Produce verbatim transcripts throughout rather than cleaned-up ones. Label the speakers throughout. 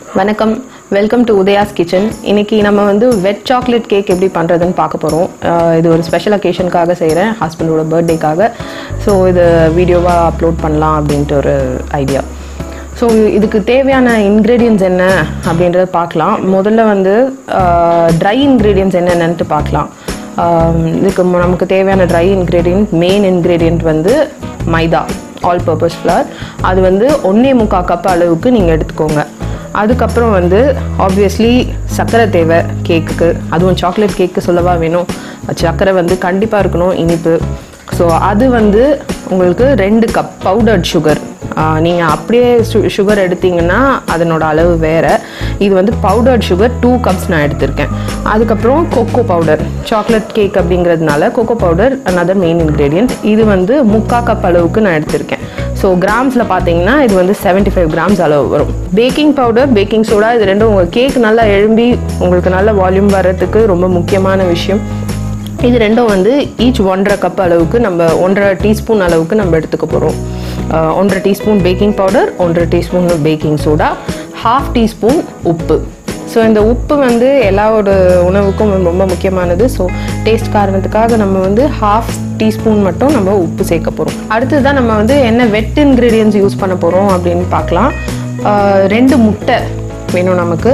Speaker 1: வணக்கம், welcome to உதயாஸ் kitchen. இன்னைக்கு நம்ம வந்து வெட் சாக்லேட் கேக் எப்படி பண்ணுறதுன்னு பார்க்க போகிறோம். இது ஒரு ஸ்பெஷல் அக்கேஷனுக்காக செய்கிறேன், ஹஸ்பண்டோட பர்த்டேக்காக. ஸோ இது வீடியோவாக அப்லோட் பண்ணலாம் அப்படின்ட்டு ஒரு ஐடியா. ஸோ இதுக்கு தேவையான இன்க்ரீடியன்ட்ஸ் என்ன அப்படின்றத பார்க்கலாம். முதல்ல வந்து ட்ரை இன்க்ரீடியன்ட்ஸ் என்னென்னட்டு பார்க்கலாம். இதுக்கு நமக்கு தேவையான ட்ரை இன்க்ரீடியன்ட், மெயின் இன்க்ரீடியன்ட் வந்து மைதா, ஆல் பர்பஸ் ஃப்ளவர். அது வந்து ஒன்றே முக்கால் கப் அளவுக்கு நீங்கள் எடுத்துக்கோங்க. அதுக்கப்புறம் வந்து ஆப்வியஸ்லி சர்க்கரை தேவை கேக்குக்கு, அதுவும் சாக்லேட் கேக்கு சொல்லவா வேணும். சர்க்கரை வந்து கண்டிப்பாக இருக்கணும், இனிப்பு. ஸோ அது வந்து உங்களுக்கு ரெண்டு கப் பவுடர்ட் சுகர். நீங்கள் அப்படியே சு சுகர் எடுத்திங்கன்னா அதனோட அளவு வேறு. இது வந்து பவுடர்ட் சுகர் டூ கப்ஸ் நான் எடுத்திருக்கேன். அதுக்கப்புறம் கொக்கோ பவுடர், சாக்லேட் கேக் அப்படிங்கிறதுனால cocoa powder another main ingredient. இது வந்து முக்கால் கப் அளவுக்கு நான் எடுத்திருக்கேன். ஸோ கிராம்ஸில் பார்த்தீங்கன்னா இது வந்து செவன்ட்டி ஃபைவ் கிராம்ஸ் அளவு வரும். பேக்கிங் பவுடர், பேக்கிங் சோடா, இது ரெண்டும் உங்கள் கேக் நல்லா எழும்பி உங்களுக்கு நல்ல வால்யூம் வர்றதுக்கு ரொம்ப முக்கியமான விஷயம். இது ரெண்டும் வந்து ஈச் ஒன்றரை கப் அளவுக்கு நம்ம ஒன்றரை டீஸ்பூன் அளவுக்கு நம்ம எடுத்துக்க போகிறோம். ஒன்றரை டீஸ்பூன் பேக்கிங் பவுடர், ஒன்றரை teaspoon baking soda, half teaspoon உப்பு. ஸோ இந்த உப்பு வந்து எல்லா ஒரு உணவுக்கும் ரொம்ப முக்கியமானது. ஸோ டேஸ்ட் காரணத்துக்காக நம்ம வந்து ஹாஃப் டீஸ்பூன் மட்டும் நம்ம உப்பு சேர்க்க போகிறோம். அடுத்தது தான் நம்ம வந்து என்ன வெட் இன்க்ரீடியன்ஸ் யூஸ் பண்ண போகிறோம் அப்படின்னு பார்க்கலாம். ரெண்டு முட்டை வேணும் நமக்கு,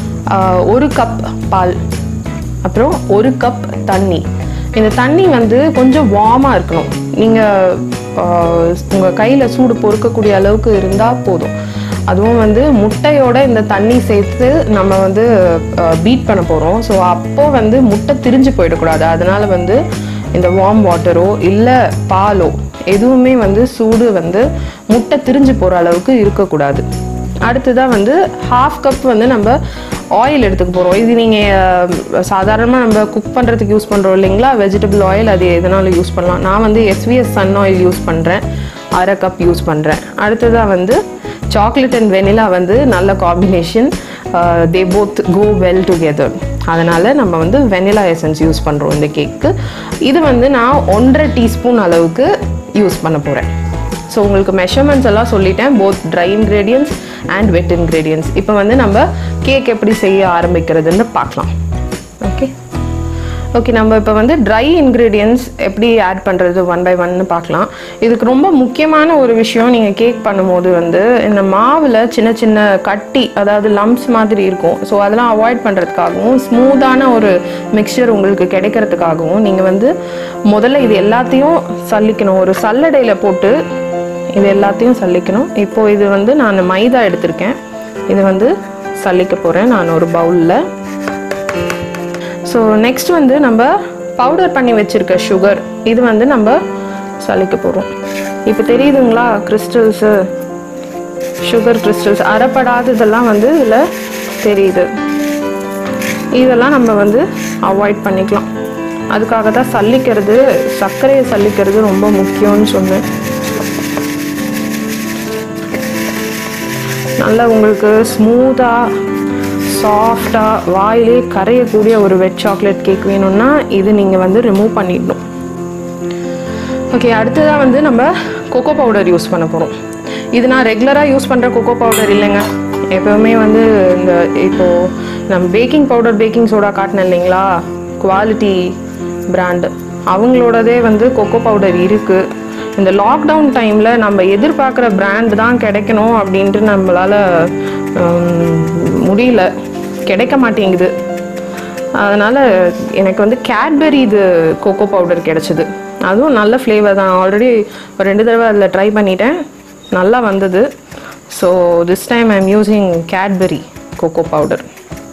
Speaker 1: ஒரு கப் பால், அப்புறம் ஒரு கப் தண்ணி. இந்த தண்ணி வந்து கொஞ்சம் வார்மாக இருக்கணும். நீங்கள் உங்கள் கையில் சூடு பொறுக்கக்கூடிய அளவுக்கு இருந்தால் போதும். அதுவும் வந்து முட்டையோட இந்த தண்ணி சேர்த்து நம்ம வந்து பீட் பண்ண போகிறோம். ஸோ அப்போது வந்து முட்டை திரிஞ்சு போயிடக்கூடாது. அதனால் வந்து இந்த வார்ம் வாட்டரோ இல்லை பாலோ எதுவுமே வந்து சூடு வந்து முட்டை திரிஞ்சு போகிற அளவுக்கு இருக்கக்கூடாது. அடுத்ததாக வந்து ஹாஃப் கப் வந்து நம்ம ஆயில் எடுத்துக்க போகிறோம். இது நீங்கள் சாதாரணமாக நம்ம குக் பண்ணுறதுக்கு யூஸ் பண்ணுறோம் இல்லைங்களா, வெஜிடபிள் ஆயில், அது எதனாலும் யூஸ் பண்ணலாம். நான் வந்து எஸ்விஎஸ் சன் ஆயில் யூஸ் பண்ணுறேன், அரை கப் யூஸ் பண்ணுறேன். அடுத்ததாக வந்து சாக்லேட் அண்ட் வெனிலா வந்து நல்ல combination, they both go well together. அதனால் நம்ம வந்து வெனிலா எசன்ஸ் யூஸ் பண்ணுறோம் இந்த கேக்கு. இது வந்து நான் ஒன்றரை டீஸ்பூன் அளவுக்கு யூஸ் பண்ண போகிறேன். ஸோ உங்களுக்கு மெஷர்மெண்ட்ஸ் எல்லாம் சொல்லிட்டேன், both dry ingredients and wet ingredients. இப்போ வந்து நம்ம கேக் எப்படி செய்ய ஆரம்பிக்கிறதுன்னு பார்க்கலாம். ஓகே ஓகே நம்ம இப்போ வந்து ட்ரை இன்க்ரீடியன்ஸ் எப்படி ஆட் பண்ணுறது ஒன் பை ஒன்னு பார்க்கலாம். இதுக்கு ரொம்ப முக்கியமான ஒரு விஷயம், நீங்கள் கேக் பண்ணும்போது வந்து இந்த மாவில் சின்ன சின்ன கட்டி, அதாவது லம்ப்ஸ் மாதிரி இருக்கும். ஸோ அதெல்லாம் அவாய்ட் பண்ணுறதுக்காகவும் ஸ்மூத்தான ஒரு மிக்சர் உங்களுக்கு கிடைக்கிறதுக்காகவும் நீங்கள் வந்து முதல்ல இது எல்லாத்தையும் சல்லிக்கணும். ஒரு சல்லடையில் போட்டு இது எல்லாத்தையும் சல்லிக்கணும். இப்போது இது வந்து நான் மைதா எடுத்திருக்கேன், இது வந்து சல்லிக்க போகிறேன் நான் ஒரு பவுலில். ஸோ நெக்ஸ்ட் வந்து நம்ம பவுடர் பண்ணி வச்சுருக்க சுகர், இது வந்து நம்ம சலிக்க போகிறோம். இப்போ தெரியுதுங்களா கிறிஸ்டல்ஸு, சுகர் கிறிஸ்டல்ஸ் அறப்படாததெல்லாம் வந்து இதில் தெரியுது. இதெல்லாம் நம்ம வந்து அவாய்ட் பண்ணிக்கலாம். அதுக்காக தான் சல்லிக்கிறது, சர்க்கரையை சல்லிக்கிறது ரொம்ப முக்கியம்னு சொன்னேன். நல்லா உங்களுக்கு ஸ்மூத்தாக சாஃப்டாக வாயிலே கரையக்கூடிய ஒரு வெட் சாக்லேட் கேக் வேணும்னா இது நீங்கள் வந்து ரிமூவ் பண்ணிடணும். ஓகே, அடுத்ததாக வந்து நம்ம கொக்கோ பவுடர் யூஸ் பண்ண போகிறோம். இது நான் ரெகுலராக யூஸ் பண்ணுற கொக்கோ பவுடர் இல்லைங்க. எப்போவுமே வந்து இந்த இப்போது நம்ம பேக்கிங் பவுடர், பேக்கிங் சோடா காட்டினேன் இல்லைங்களா, குவாலிட்டி பிராண்டு, அவங்களோடதே வந்து கொக்கோ பவுடர் இருக்குது. இந்த லாக்டவுன் டைமில் நம்ம எதிர்பார்க்குற பிராண்ட் தான் கிடைக்கணும் அப்படின்ட்டு நம்மளால் முடியல, கிடைக்க மாட்டேங்குது. அதனால் எனக்கு வந்து கேட்பரி இது கொக்கோ பவுடர் கிடச்சிது. அதுவும் நல்ல ஃப்ளேவர் தான். ஆல்ரெடி ஒரு ரெண்டு தடவை அதில் ட்ரை பண்ணிட்டேன், நல்லா வந்தது. So this time I am using Cadbury cocoa powder.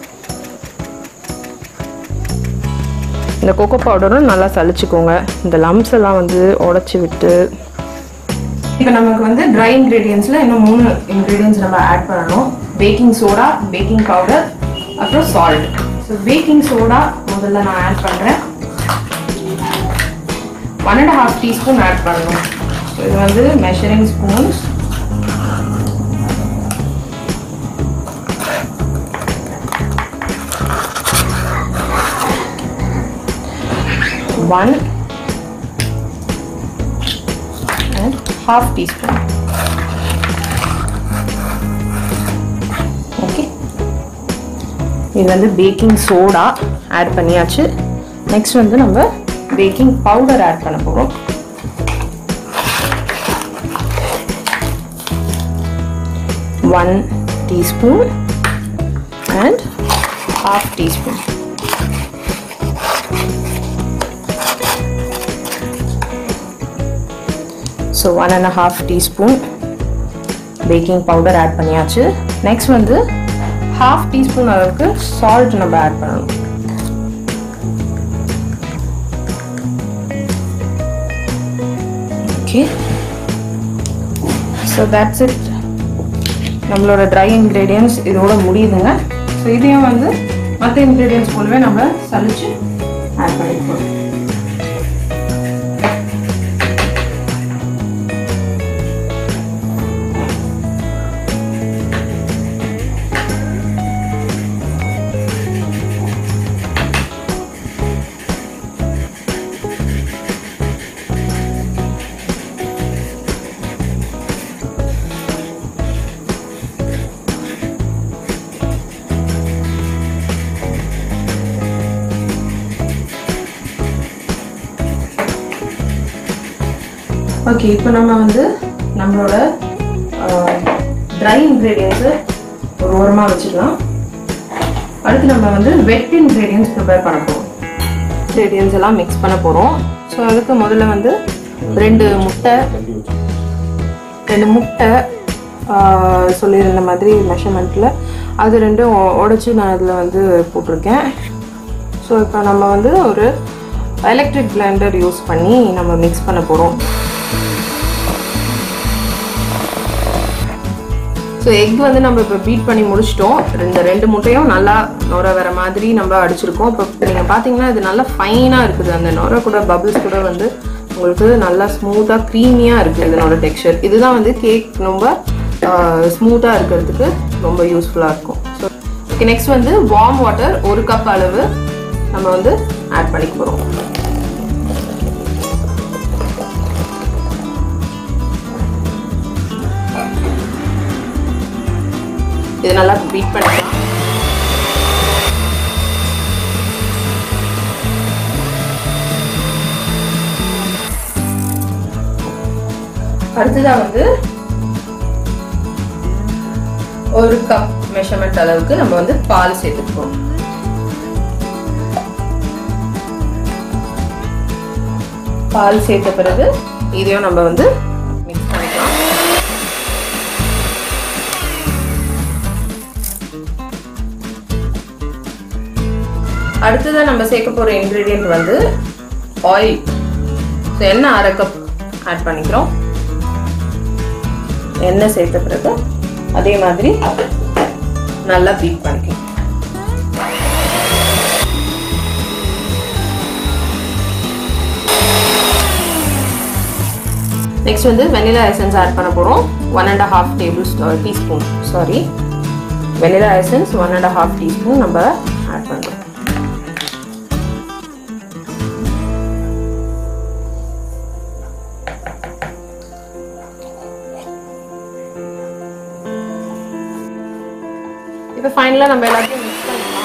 Speaker 1: இந்த கொக்கோ பவுடரும் நல்லா சலிச்சுக்கோங்க, இந்த லம்ஸ் எல்லாம் வந்து உடச்சி விட்டு. இப்போ நமக்கு வந்து ட்ரை இன்க்ரீடியன்ஸில் இன்னும் மூணு இன்க்ரீடியன்ஸ் நம்ம ஆட் பண்ணணும். பேக்கிங் சோடா, பேக்கிங் பவுடர், அப்புறம் சால்ட். ஸோ பேக்கிங் சோடா முதல்ல நான் ஆட் பண்ணுறேன். One and half teaspoon add பண்ணணும். ஸோ இது வந்து measuring spoons. One and half teaspoon. Okay, இது வந்து பேக்கிங் சோடா ஆட் பண்ணியாச்சு. நெக்ஸ்ட் வந்து நம்ம பேக்கிங் பவுடர் ஆட் பண்ண போகிறோம். One teaspoon and half teaspoon. So one and half teaspoon baking powder add பண்ணியாச்சு. நெக்ஸ்ட் வந்து ஹாஃப் டீஸ்பூன் அளவுக்கு சால்ட் நம்ம ஆட் பண்ணணும். Okay, so that's it. நம்மளோட ட்ரை இன்க்ரீடியன்ஸ் இதோட முடியுதுங்க. ஸோ இதையும் வந்து மற்ற இன்க்ரீடியன்ஸ் போலவே நம்ம சலிச்சு ஆட் பண்ணிப்போம். ஓகே, இப்போ நம்ம வந்து நம்மளோட ட்ரை இன்க்ரீடியன்ஸை ஒரு ஓரமாக வச்சுக்கலாம். அடுத்து நம்ம வந்து வெட் இன்க்ரீடியன்ஸ் ப்ரிப்பேர் பண்ண போகிறோம். இன்க்ரீடியன்ஸ் எல்லாம் மிக்ஸ் பண்ண போகிறோம். ஸோ அதுக்கு முதல்ல வந்து ரெண்டு முட்டை ரெண்டு முட்டை சொல்லியிருந்த மாதிரி மெஷர்மெண்ட்டில் அது ரெண்டும் உடச்சி நான் அதில் வந்து போட்டிருக்கேன். ஸோ இப்போ நம்ம வந்து ஒரு எலக்ட்ரிக் பிளெண்டர் யூஸ் பண்ணி நம்ம மிக்ஸ் பண்ண போகிறோம். ஸோ எக் வந்து நம்ம இப்போ பீட் பண்ணி முடிச்சிட்டோம். இந்த ரெண்டு முட்டையும் நல்லா நுர வர மாதிரி நம்ம அடிச்சிருக்கோம். இப்போ நீங்கள் பார்த்தீங்கன்னா இது நல்லா ஃபைனாக இருக்குது. அந்த நுர கூட பபிள்ஸ் கூட வந்து உங்களுக்கு நல்லா ஸ்மூத்தாக க்ரீமியாக இருக்குது இதனோட டெக்ஸ்சர். இதுதான் வந்து கேக் ரொம்ப ஸ்மூத்தாக இருக்கிறதுக்கு ரொம்ப யூஸ்ஃபுல்லாக இருக்கும். ஸோ ஓகே, நெக்ஸ்ட் வந்து வார்ம் வாட்டர் ஒரு கப் அளவு நம்ம வந்து ஆட் பண்ணிக்க போகிறோம். இது நல்லா பீட் பண்ணிக்கலாம். அடுத்ததா வந்து ஒரு கப் மெஷர்மெண்ட் அளவுக்கு நம்ம வந்து பால் சேர்த்துப்போம். பால் சேர்த்த பிறகு இதையும் நம்ம வந்து மிக்ஸ் பண்ணிக்கலாம். அடுத்ததான் நம்ம சேர்க்க போற இன்கிரீடியன்ட் வந்து ஆயில். ஸோ எண்ணெய் அரை கப் ஆட் பண்ணிக்கிறோம். எண்ணெய் சேர்த்த பிறகு அதே மாதிரி நல்லா பீட் பண்ணிக்கலாம். நெக்ஸ்ட் வந்து வெனிலா எசன்ஸ் ஆட் பண்ண போறோம். One and half table teaspoon sorry vanilla essence one and half teaspoon நம்ம ஆட் பண்றோம். இப்போ ஃபைனலா நம்ம எல்லாத்தையும் மிக்ஸ் பண்ணிக்கலாம்.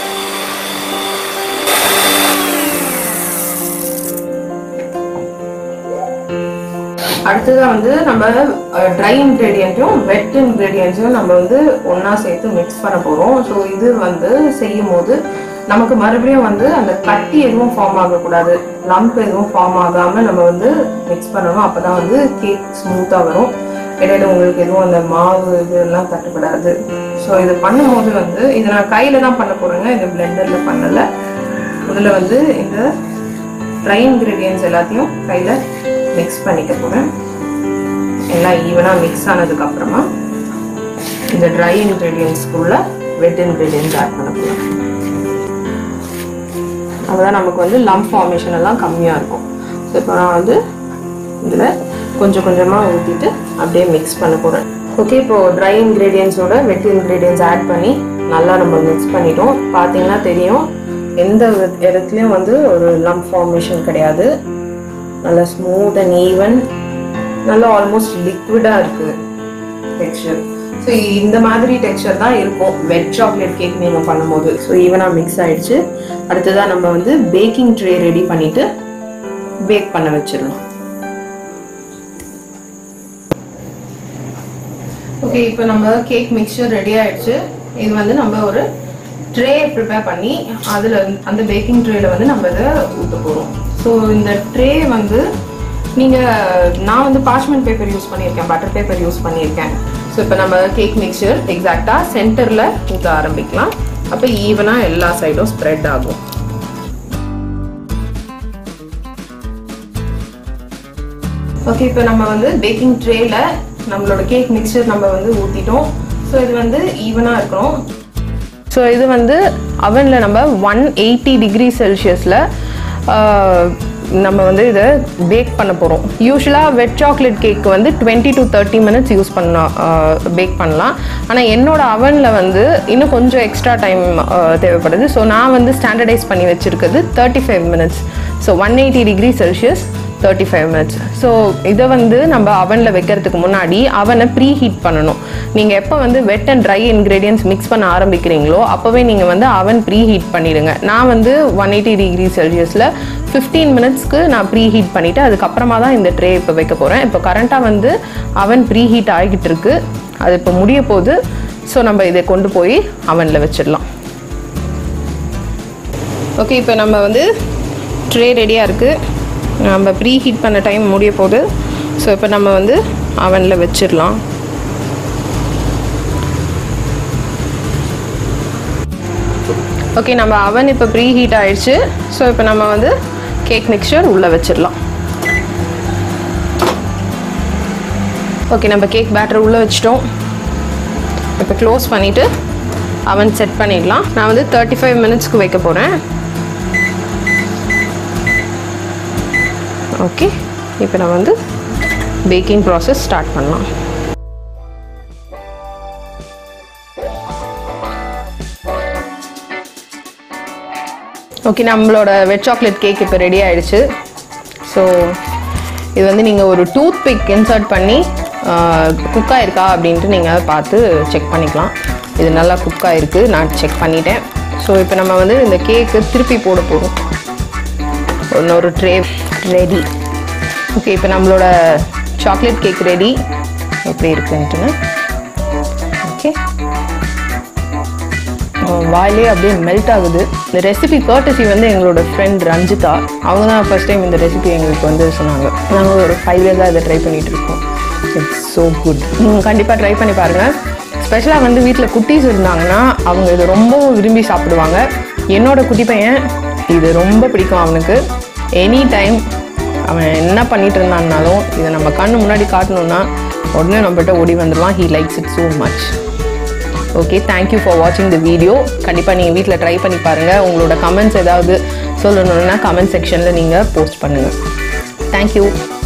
Speaker 1: அடுத்ததான் வந்து நம்ம ட்ரை இன்கிரீடியன்ட்டும் வெட் இன்கிரீடியன்ட்ஸையும் நம்ம வந்து ஒன்னா சேர்த்து மிக்ஸ் பண்ண போறோம். ஸோ இது வந்து செய்யும் போது நமக்கு மறுபடியும் வந்து அந்த கட்டி எதுவும் ஃபார்ம் ஆகக்கூடாது, லம்ப் எதுவும் ஃபார்ம் ஆகாம நம்ம வந்து மிக்ஸ் பண்ணணும். அப்பதான் வந்து கேக் ஸ்மூத்தா வரும். இடையில உங்களுக்கு எதுவும் அந்த மாவு இதெல்லாம் தட்டுப்படாது. ஸோ இது பண்ணும்போது வந்து இதை நான் கையில தான் பண்ண போறேங்க, இது பிளெண்டர்ல பண்ணல. முதல்ல வந்து இந்த ட்ரை இன்கிரீடியன்ஸ் எல்லாத்தையும் கையில மிக்ஸ் பண்ணிக்க போறேன். எல்லாம் ஈவனா மிக்ஸ் ஆனதுக்கு அப்புறமா இந்த ட்ரை இன்கிரீடியன்ஸ்க்குள்ள வெட் இன்கிரீடியன்ஸ் ஆட் பண்ண போறேன். அப்பதான் நமக்கு வந்து லம்ப் ஃபார்மேஷன் எல்லாம் கம்மியா இருக்கும். ஸோ இப்போ நான் வந்து இதுல கொஞ்சம் கொஞ்சமா ஊற்றிட்டு அப்படியே மிக்ஸ் பண்ண போறேன். ஓகே, இப்போ ட்ரை இன்கிரீடியன்ஸோட வெட் இன்கிரீடியன்ஸ் ஆட் பண்ணி நல்லா நம்ம மிக்ஸ் பண்ணிட்டோம். பார்த்தீங்கன்னா தெரியும் எந்த இடத்துலையும் வந்து ஒரு லம்ப் ஃபார்மேஷன் கிடையாது. நல்லா ஸ்மூத் அண்ட் ஈவன், நல்லா ஆல்மோஸ்ட் லிக்விடா இருக்கு டெக்ஸ்சர். ஸோ இந்த மாதிரி டெக்ஸ்சர் தான் இருக்கும் வெட் சாக்லேட் கேக் நீங்கள் பண்ணும்போது. ஸோ ஈவனாக மிக்ஸ் ஆயிடுச்சு. அடுத்ததான் நம்ம வந்து பேக்கிங் ட்ரே ரெடி பண்ணிட்டு பேக் பண்ண வச்சிடலாம். ஓகே, இப்போ நம்ம கேக் மிக்சர் ரெடி ஆயிடுச்சு. இது வந்து நம்ம ஒரு ட்ரே ப்ரிப்பேர் பண்ணி அதில் அந்த பேக்கிங் ட்ரேல வந்து நம்ம இதை ஊற்ற போகிறோம். ஸோ இந்த ட்ரே வந்து நீங்கள் நான் வந்து பார்ச்மெண்ட் பேப்பர் யூஸ் பண்ணியிருக்கேன், பட்டர் பேப்பர் யூஸ் பண்ணியிருக்கேன். ஸோ இப்போ நம்ம கேக் மிக்சர் எக்ஸாக்டாக சென்டரில் ஊற்ற ஆரம்பிக்கலாம். அப்போ ஈவனாக எல்லா சைடும் ஸ்ப்ரெட் ஆகும். ஓகே, இப்போ நம்ம வந்து பேக்கிங் ட்ரேல நம்மளோட கேக் மிக்சர் நம்ம வந்து ஊற்றிட்டோம். ஸோ இது வந்து ஈவனாக இருக்கணும். ஸோ இது வந்து அவனில் நம்ம ஒன் எயிட்டி டிகிரி செல்சியஸில் நம்ம வந்து இதை பேக் பண்ண போகிறோம். யூஸ்வலாக வெட் சாக்லேட் கேக் வந்து twenty to thirty minutes use பண்ண பேக் பண்ணலாம். ஆனால் என்னோட அவனில் வந்து இன்னும் கொஞ்சம் எக்ஸ்ட்ரா டைம் தேவைப்படுது. ஸோ நான் வந்து ஸ்டாண்டர்டைஸ் பண்ணி வச்சுருக்கிறது thirty five minutes. So one eighty degree Celsius thirty five minutes. So இதை வந்து நம்ம அவனில் வைக்கிறதுக்கு முன்னாடி அவனை ப்ரீ ஹீட் பண்ணணும். நீங்கள் எப்போ வந்து wet and dry ingredients mix பண்ண ஆரம்பிக்கிறீங்களோ அப்போவே நீங்கள் வந்து அவன் ப்ரீ ஹீட் பண்ணிவிடுங்க. நான் வந்து ஒன் எயிட்டி டிகிரி செல்சியஸில் ஃபிஃப்டீன் மினிட்ஸ்க்கு நான் ப்ரீ ஹீட் பண்ணிவிட்டு அதுக்கப்புறமா தான் இந்த ட்ரே இப்போ வைக்க போகிறேன். இப்போ கரண்ட்டாக வந்து அவன் ப்ரீ ஹீட் ஆகிக்கிட்டு இருக்கு. அது இப்போ முடிய போகுது. ஸோ நம்ம இதை கொண்டு போய் அவனில் வச்சிடலாம். ஓகே, இப்போ நம்ம வந்து ட்ரே ரெடியாக இருக்குது. நம்ம ப்ரீ ஹீட் பண்ண டைம் முடிய போகுது. ஸோ இப்போ நம்ம வந்து அவனில் வச்சிடலாம். ஓகே, நம்ம அவன் இப்போ ப்ரீ ஹீட் ஆயிடுச்சு. ஸோ இப்போ நம்ம வந்து கேக் மிக்சர் உள்ளே வச்சிடலாம். ஓகே, நம்ம கேக் பேட்டர் உள்ளே வச்சிட்டோம். இப்போ க்ளோஸ் பண்ணிவிட்டு அவன் செட் பண்ணிடலாம். நான் வந்து தேர்ட்டி ஃபைவ் மினிட்ஸ்க்கு வைக்க போகிறேன். ஓகே, இப்போ நான் வந்து பேக்கிங் ப்ராசஸ் ஸ்டார்ட் பண்ணலாம். ஓகே, நம்மளோட வெட் சாக்லேட் கேக் இப்போ ரெடி ஆகிடுச்சு. ஸோ இது வந்து நீங்கள் ஒரு டூத் பிக் இன்சர்ட் பண்ணி குக் ஆகிருக்கா அப்படின்ட்டு நீங்கள் பார்த்து செக் பண்ணிக்கலாம். இது நல்லா குக் ஆகிருக்கு, நான் செக் பண்ணிட்டேன். ஸோ இப்போ நம்ம வந்து இந்த கேக்கு திருப்பி போட போகிறோம். இன்னொரு ட்ரே ரெடி. ஓகே, இப்போ நம்மளோட சாக்லேட் கேக் ரெடி. எப்படி இருக்குன்ட்டுன்னு ஓகே, வாயிலே அப்படியே மெல்ட் ஆகுது. இந்த ரெசிபி கர்டசி வந்து எங்களோட ஃப்ரெண்ட் ரஞ்சிதா, அவங்க தான் ஃபர்ஸ்ட் டைம் இந்த ரெசிபி எங்களுக்கு வந்து சொன்னாங்க. நாங்கள் ஒரு ஃபைவ் இயர்ஸாக இதை ட்ரை பண்ணிகிட்டு இருக்கோம். It's so good. நீங்கள் கண்டிப்பாக ட்ரை பண்ணி பாருங்கள். ஸ்பெஷலாக வந்து வீட்டில் குட்டீஸ் இருந்தாங்கன்னா அவங்க இதை ரொம்ப விரும்பி சாப்பிடுவாங்க. என்னோட குட்டி பையன் இது ரொம்ப பிடிக்கும். அவனுக்கு எனி டைம் அவன் என்ன பண்ணிட்டு இருந்தான்னாலும் இதை நம்ம கண்ணு முன்னாடி காட்டணும்னா உடனே நம்மகிட்ட ஓடி வந்துடுவான். He likes it so much. Okay, thank you for வாட்சிங் த வீடியோ. கண்டிப்பாக நீங்கள் வீட்டில் ட்ரை பண்ணி பாருங்கள். உங்களோட கமெண்ட்ஸ் ஏதாவது சொல்லணுன்னா கமெண்ட் செக்ஷனில் நீங்கள் போஸ்ட் பண்ணுங்கள். தேங்க்யூ.